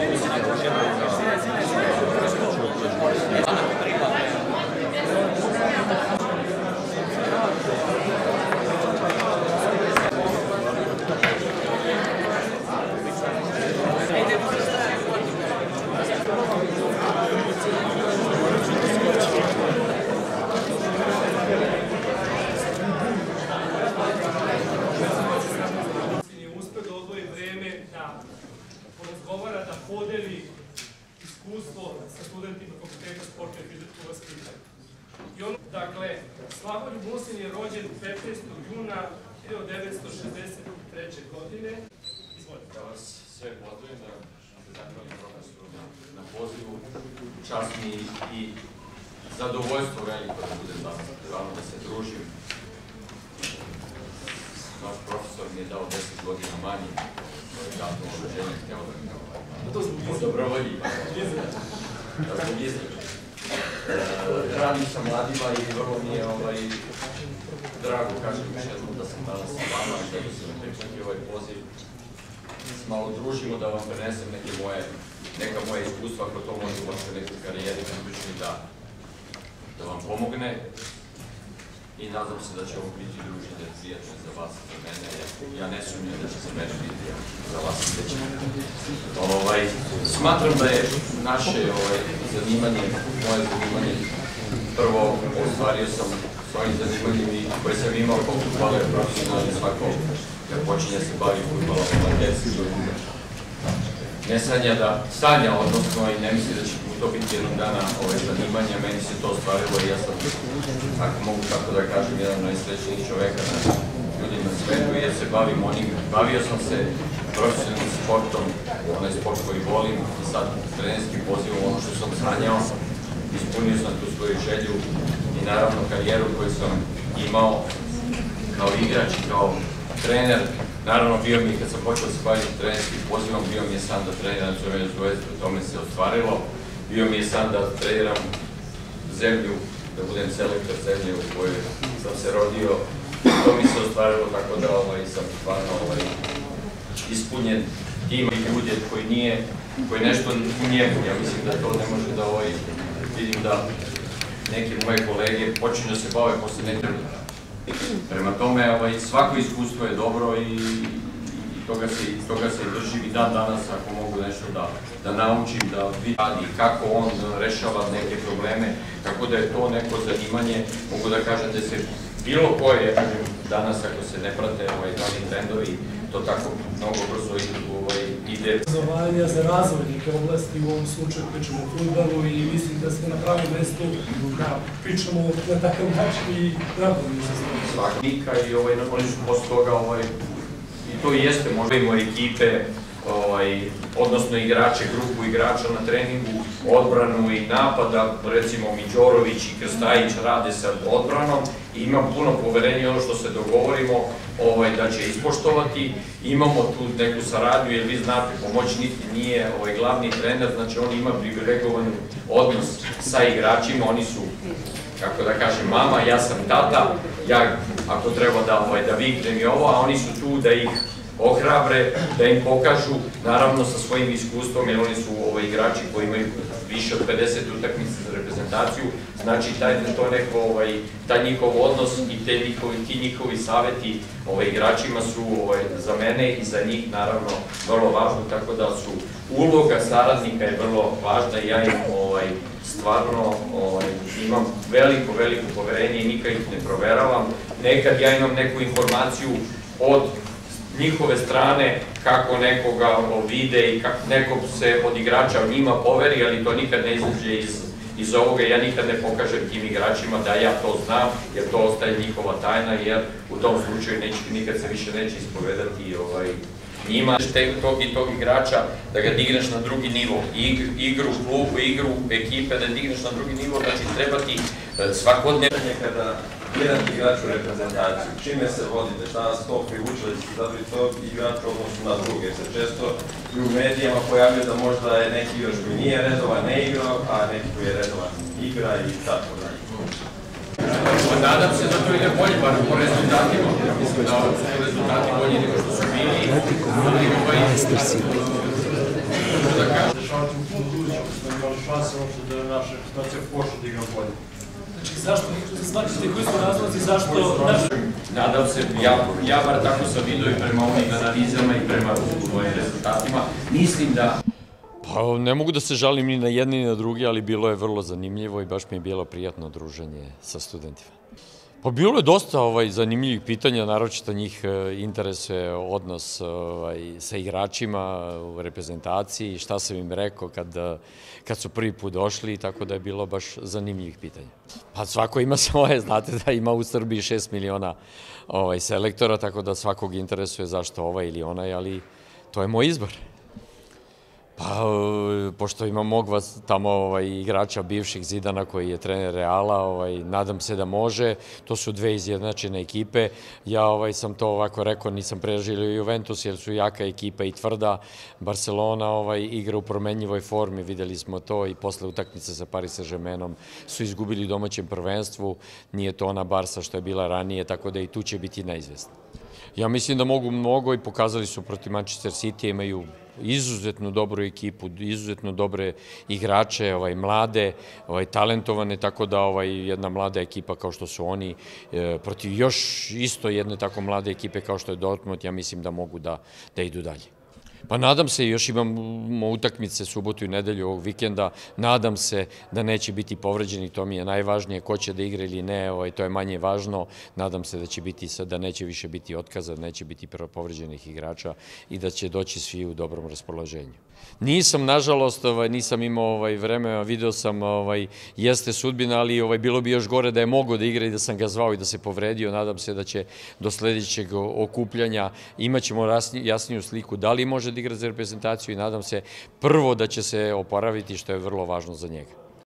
razgovara, da podeli iskustvo sa studentima Fakulteta sporta i fizičkog vaspitanja. Dakle, Slavoljub Musin je rođen 15. juna 1963. godine. Izvolite. Da vas sve pozdravim, da zahvalim profesoru na pozivu, čast mi i zadovoljstvo veliko da budem danas pred vama, da se družim. Naš profesor mi je dao 10 godina manje, to je datno obraženje, htio da po dobrovolji, da zbog izgleda. Radim sa mladima i vrlo mi je drago, kažem još jednom, da sam danas sa vama, da bi se prihvatio ovaj poziv, se malo družimo, da vam prenesem neka moja iskustva, ako to može u vašoj nekoj karijeri da vam pomogne. I nadam se da će ovo biti druženje prijatno za vas i za mene. Ja ne sumnjam da će za mene biti za vas i slično. Smatram da je naše zanimanje, moje zanimanje, prvo ostvario sam s ovim zanimanjem koje sam imao kao futbaler profesionalni svako kad počinje se bavi futbalom na djeci. Ne sanja, odnosno i ne misli da će mu to biti jednog dana zanimanja, meni se to ostvarilo i ja sam, ako mogu tako da kažem, jedan od najsrećnijih čoveka na ljudi na svetu, jer se bavio sam se profesionalnim sportom, onaj sport koji volim i sad trenerskim pozivom, ono što sam sanjao, ispunio sam tu svoju želju i naravno karijeru koju sam imao kao igrač i kao trener. Naravno, bio mi, kad sam počeo se baviti trenerskim pozivom, bio mi je san da treniram Crvenu Zvezdu, to me se ostvarilo. Bio mi je san da treniram zemlju, da budem selektor zemlje u kojoj sam se rodio. To mi se ostvarilo, tako da sam stvarno ispunjen tim i ljudi koji nešto u njemu. Ja mislim da to ne može da vidim da neke moje kolege počinju da se bave posle nekog. Prema tome, svako iskustvo je dobro i toga se držim i dan danas, ako mogu nešto da naučim, da vidim kako on rešava neke probleme, tako da je to neko zanimanje, mogu da kažem da se bilo koje, danas ako se ne prate novi trendovi, to tako mnogo brzo ide. Obrazovanja za razvoj neke oblasti, u ovom slučaju pričamo o fudbalu i mislim da smo na pravom mestu da pričamo na takav način i drago mi se znam. Svaknika i oni su posle toga, i to i jeste, možda imamo ekipe, odnosno igrače, grupu igrača na treningu, odbranu i napada, recimo Miđorović i Krstajić rade sa odbranom i imam puno poverenja ono što se dogovorimo da će ispoštovati. Imamo tu neku saradnju, jer vi znate, pomoćnik nije glavni trener, znači on ima privilegovan odnos sa igračima, oni su, kako da kažem, mama, ja sam tata, ja ako treba da viknem i ovo, a oni su tu da ih ohrabre, da im pokažu, naravno sa svojim iskustvom, jer oni su igrači koji imaju više od 50 utakmica za reprezentaciju, znači taj njihov odnos i ti njihovi saveti igračima su za mene i za njih naravno vrlo važno, tako da su uloga saradnika je vrlo važna i ja im stvarno imam veliko poverenje i nikad ih ne proveravam. Nekad ja imam neku informaciju od njihove strane kako nekoga vide i kako nekog se od igrača njima poveri, ali to nikad ne izađe iz ovoga. Ja nikad ne pokažem tim igračima da ja to znam, jer to ostaje njihova tajna, jer u tom slučaju nikad se više neće ispovedati njima. Tog igrača da ga digneš na drugi nivo, igru klubu, igru ekipe, da digneš na drugi nivo, znači treba ti svakodnevno. Kada jedan igrač u reprezentaciju, čime se vodite, šta nas to privuče da ste zabrali tog igrača odnosno na druge, se često i u medijama pojavljaju da možda je neki igrač koji nije redovan ne igrao, a neki koji je redovan igra i tako dalje. Nadam se da to ide bolje, bar po rezultatima. Mislim da su rezultati bolji nego što su bili. uopšte da naša situacija u košu da igra bolje. Znači, zašto? Shvatite koji su razlozi, zašto... Nadam se, ja bar tako sam vidio i prema ovim analizama i prema ovim rezultatima, mislim da... Pa ne mogu da se žalim ni na jedni ni na drugi, ali bilo je vrlo zanimljivo i baš mi je bilo prijatno druženje sa studentima. Pa bilo je dosta zanimljivih pitanja, naročito njih interesuje odnos sa igračima u reprezentaciji, šta sam im rekao kad su prvi put došli, tako da je bilo baš zanimljivih pitanja. Pa svako ima svoje, znate da ima u Srbiji 6 miliona selektora, tako da svakog interesuje zašto ovaj ili onaj, ali to je moj izbor. Pa, pošto imam mog tamo igrača bivših Zidana koji je trener Reala, nadam se da može, to su dve izjednačene ekipe, ja sam to ovako rekao, nisam preživio Juventus jer su jaka ekipa i tvrda, Barcelona igra u promenjivoj formi, videli smo to i posle utakmice sa Paris Saint-Germainom su izgubili u domaćem prvenstvu, nije to ona Barsa što je bila ranije, tako da i tu će biti neizvesno. Ja mislim da mogu mnogo i pokazali su protiv Manchester City, imaju izuzetno dobru ekipu, izuzetno dobre igrače, mlade, talentovane, tako da jedna mlada ekipa kao što su oni, protiv još isto jedne tako mlade ekipe kao što je Dortmund, ja mislim da mogu da idu dalje. Pa nadam se, još imamo utakmice subotu i nedelju ovog vikenda, nadam se da neće biti povređeni, to mi je najvažnije, ko će da igra ili ne, to je manje važno, nadam se da neće više biti otkaza, da neće biti povređenih igrača i da će doći svi u dobrom raspoloženju. Nisam, nažalost, nisam imao vreme, video sam, jeste sudbina, ali bilo bi još gore da je mogao da igra i da sam ga zvao i da se povredio, nadam se da će do sledećeg okupljanja imaćemo jasniju sliku da li može da igra za reprezentaciju i nadam se prvo da će se oporaviti, što je vrlo važno za njega.